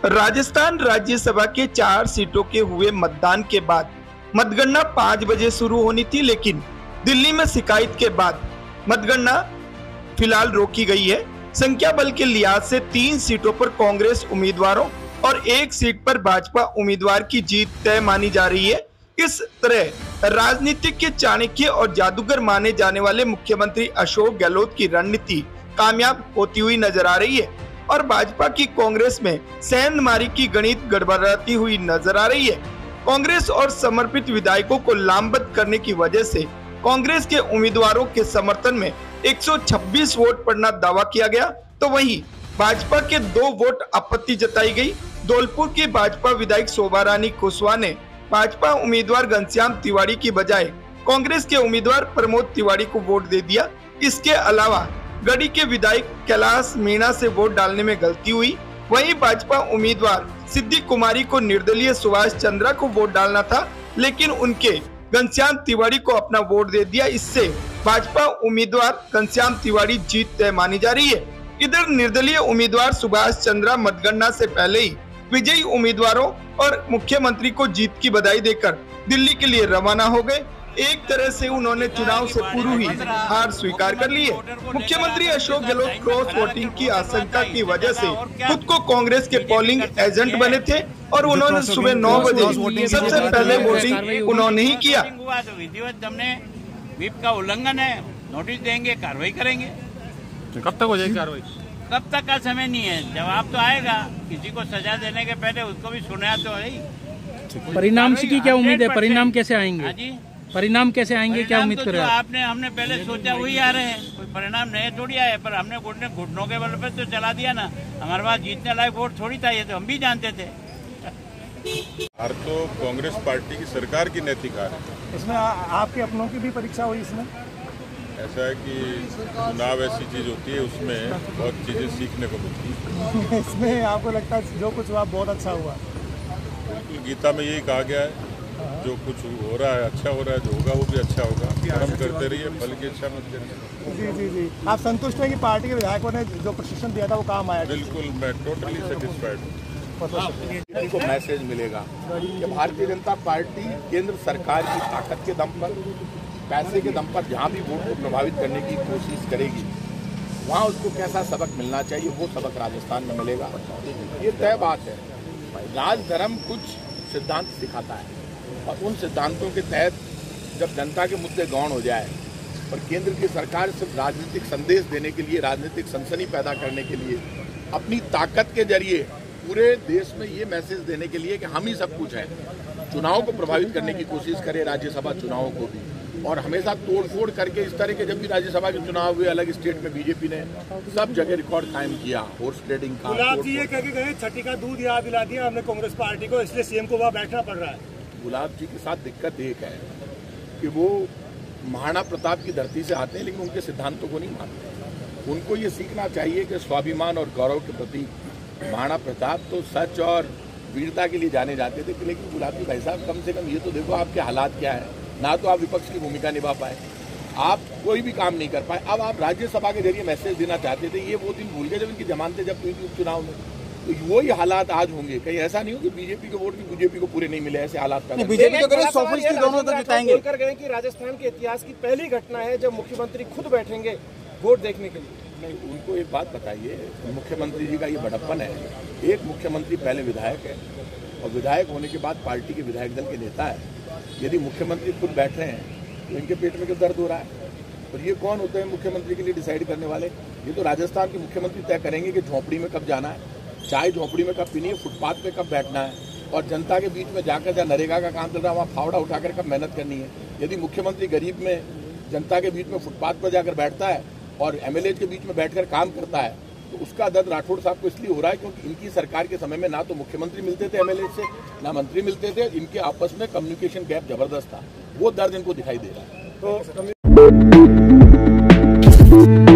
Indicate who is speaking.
Speaker 1: राजस्थान राज्यसभा के 4 सीटों के हुए मतदान के बाद मतगणना 5 बजे शुरू होनी थी, लेकिन दिल्ली में शिकायत के बाद मतगणना फिलहाल रोकी गई है। संख्या बल के लिहाज से 3 सीटों पर कांग्रेस उम्मीदवारों और 1 सीट पर भाजपा उम्मीदवार की जीत तय मानी जा रही है। इस तरह राजनीति के चाणक्य और जादूगर माने जाने वाले मुख्यमंत्री अशोक गहलोत की रणनीति कामयाब होती हुई नजर आ रही है और भाजपा की कांग्रेस में सेंधमारी की गणित गड़बड़ाती हुई नजर आ रही है। कांग्रेस और समर्पित विधायकों को लामबंद करने की वजह से कांग्रेस के उम्मीदवारों के समर्थन में 126 वोट पड़ना दावा किया गया, तो वहीं भाजपा के 2 वोट आपत्ति जताई गई। धौलपुर की भाजपा विधायक शोभा रानी कुशवाहा ने भाजपा उम्मीदवार घनश्याम तिवारी की बजाय कांग्रेस के उम्मीदवार प्रमोद तिवारी को वोट दे दिया। इसके अलावा गढ़ी के विधायक कैलाश मीणा से वोट डालने में गलती हुई। वहीं भाजपा उम्मीदवार सिद्धि कुमारी को निर्दलीय सुभाष चंद्रा को वोट डालना था, लेकिन उनके घनश्याम तिवारी को अपना वोट दे दिया। इससे भाजपा उम्मीदवार घनश्याम तिवारी जीत तय मानी जा रही है। इधर निर्दलीय उम्मीदवार सुभाष चंद्रा मतगणना से पहले ही विजयी उम्मीदवारों और मुख्यमंत्री को जीत की बधाई देकर दिल्ली के लिए रवाना हो गए। एक तरह से उन्होंने चुनाव से पूर्व ही हार स्वीकार कर ली है। मुख्यमंत्री अशोक गहलोत क्रॉस वोटिंग की आशंका की वजह से खुद को कांग्रेस के पोलिंग एजेंट बने थे और उन्होंने सुबह 9 बजे सबसे पहले वोटिंग उन्होंने ही किया।
Speaker 2: विधिवत हमने व्हिप का उल्लंघन है, नोटिस देंगे, कार्रवाई करेंगे।
Speaker 3: कब तक हो जाएगी कार्रवाई?
Speaker 2: कब तक का समय नहीं है, जवाब तो आएगा। किसी को सजा देने के पहले उसको भी सुना तो है।
Speaker 4: परिणाम से की क्या उम्मीद है? परिणाम कैसे आएंगे?
Speaker 2: जी,
Speaker 4: परिणाम कैसे आएंगे, क्या उम्मीद कर रहे हैं?
Speaker 2: हमने पहले सोचा वही आ रहे हैं। कोई परिणाम नहीं थोड़ी आए, पर हमने घुटनों के बल पर तो चला दिया ना। हमारे पास जीतने लायक वोट थोड़ी था, ये तो हम भी जानते थे।
Speaker 5: हार तो कांग्रेस पार्टी की सरकार की नैतिक हार है।
Speaker 6: इसमें आपके अपनों की भी परीक्षा हुई इसमें?
Speaker 5: ऐसा है कि चुनाव ऐसी चीज होती है, उसमें बहुत चीजें सीखने को मिलती है।
Speaker 6: इसमें आपको लगता है जो कुछ हुआ बहुत अच्छा हुआ?
Speaker 5: बिल्कुल, गीता में यही कहा गया है, जो कुछ हो रहा है अच्छा हो रहा है, जो होगा वो भी अच्छा होगा। कर्म करते रहिए, फल की इच्छा मत करिए।
Speaker 6: जी जी जी, आप संतुष्ट हैं कि पार्टी के विधायकों ने जो प्रशिक्षण दिया था वो काम आया?
Speaker 5: बिल्कुल, मैं टोटली सेटिस्फाइड हूँ।
Speaker 7: को मैसेज मिलेगा कि भारतीय जनता पार्टी केंद्र सरकार की ताकत के दम पर, पैसे के दम पर जहां भी वोट को प्रभावित करने की कोशिश करेगी, वहां उसको कैसा सबक मिलना चाहिए वो सबक राजस्थान में मिलेगा। ये तय बात है। राजधर्म कुछ सिद्धांत सिखाता है और उन सिद्धांतों के तहत जब जनता के मुद्दे गौण हो जाए और केंद्र की सरकार सिर्फ राजनीतिक संदेश देने के लिए, राजनीतिक सनसनी पैदा करने के लिए, अपनी ताकत के जरिए पूरे देश में ये मैसेज देने के लिए कि हम ही सब कुछ है, चुनाव को प्रभावित करने की कोशिश करे, राज्यसभा चुनावों को भी, और हमेशा तोड़फोड़ करके इस तरह के जब भी राज्यसभा के चुनाव हुए अलग स्टेट में बीजेपी ने सब जगह रिकॉर्ड कायम किया। हॉर्स ट्रेडिंग का
Speaker 6: गुलाब जी ये कह के गए छठी का दूध याद दिला दिया हमने कांग्रेस पार्टी को, इसलिए सीएम को वहाँ बैठना पड़ रहा है।
Speaker 7: गुलाब जी के साथ दिक्कत एक है कि वो महाराणा प्रताप की धरती से आते हैं, लेकिन उनके सिद्धांतों को नहीं मानते। उनको ये सीखना चाहिए कि स्वाभिमान और गौरव के प्रति महाराणा प्रताप तो सच और वीरता के लिए जाने जाते थे, लेकिन गुलाब जी भाई साहब कम से कम ये तो देखो आपके हालात क्या है। ना तो आप विपक्ष की भूमिका निभा पाए, आप कोई भी काम नहीं कर पाए। अब आप राज्यसभा के जरिए मैसेज देना चाहते थे, ये वो दिन भूल गए जब इनकी जमानतें जब हुई थी उपचुनाव में। तो वही हालात आज होंगे। कहीं ऐसा नहीं हो कि बीजेपी के वोट भी बीजेपी को पूरे नहीं मिले, ऐसे हालात
Speaker 6: बीजेपी गए कि राजस्थान के इतिहास की पहली घटना है जब मुख्यमंत्री खुद बैठेंगे वोट देखने के लिए।
Speaker 7: नहीं, उनको एक बात बताइए, मुख्यमंत्री जी का ये बड़प्पन है। एक मुख्यमंत्री पहले विधायक है और विधायक होने के बाद पार्टी के विधायक दल के नेता है। यदि मुख्यमंत्री खुद बैठ रहे हैं तो इनके पेट में क्यों दर्द हो रहा है? और ये कौन होते हैं मुख्यमंत्री के लिए डिसाइड करने वाले? ये तो राजस्थान के मुख्यमंत्री तय करेंगे कि झोंपड़ी में कब जाना है, चाय झोंपड़ी में कब पीनी है, फुटपाथ पे कब बैठना है, और जनता के बीच में जाकर जहाँ नरेगा का काम चल रहा है वहाँ फावड़ा उठाकर कब मेहनत करनी है। यदि मुख्यमंत्री गरीब में जनता के बीच में फुटपाथ पर जाकर बैठता है और एमएलए के बीच में बैठकर काम करता है, तो उसका दर्द राठौड़ साहब को इसलिए हो रहा है क्योंकि इनकी सरकार के समय में ना तो मुख्यमंत्री मिलते थे एमएलए से, ना मंत्री मिलते थे, इनके आपस में कम्युनिकेशन गैप जबरदस्त था। वो दर्द इनको दिखाई दे रहा है। तो